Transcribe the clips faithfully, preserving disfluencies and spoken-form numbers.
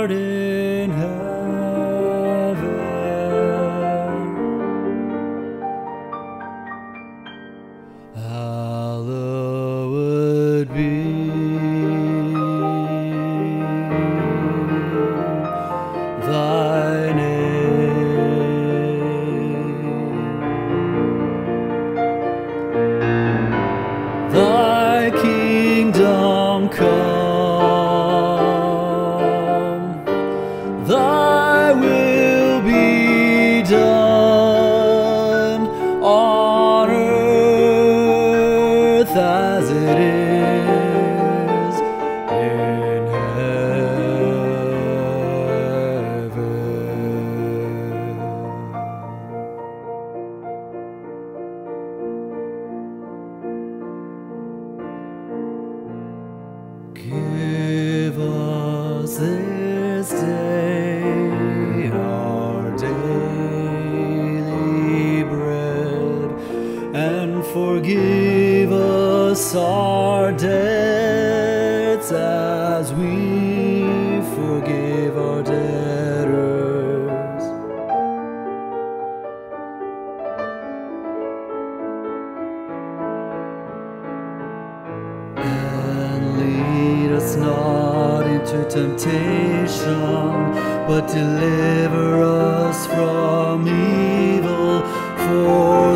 art in heaven, hallowed be thy name. Thy kingdom come, thy will be done on earth as it is in heaven. Give us this day our daily bread, and forgive us our debts as we forgive our debtors. And lead us not into temptation, but deliver us from evil. For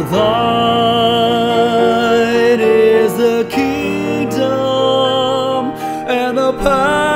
thine is the kingdom and the power